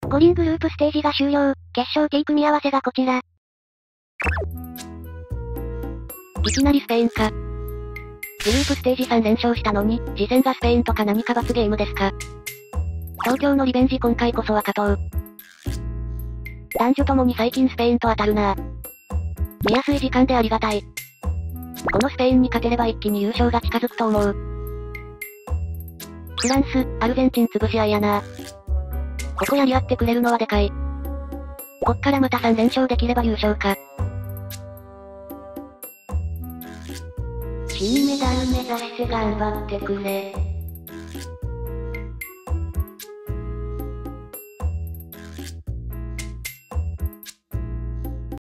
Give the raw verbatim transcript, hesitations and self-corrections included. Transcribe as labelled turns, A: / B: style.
A: 五輪グループステージが終了、決勝 T 組み合わせがこちら。
B: いきなりスペインか。グループステージさん連勝したのに、次戦がスペインとか何か罰ゲームですか。東京のリベンジ今回こそは勝とう。男女ともに最近スペインと当たるなぁ。見やすい時間でありがたい。このスペインに勝てれば一気に優勝が近づくと思う。フランス、アルゼンチン潰し合いやなぁ。ここやり合ってくれるのはでかい。こっからまたさん連勝できれば優勝か。
A: 金メダル目指して頑張ってくれ。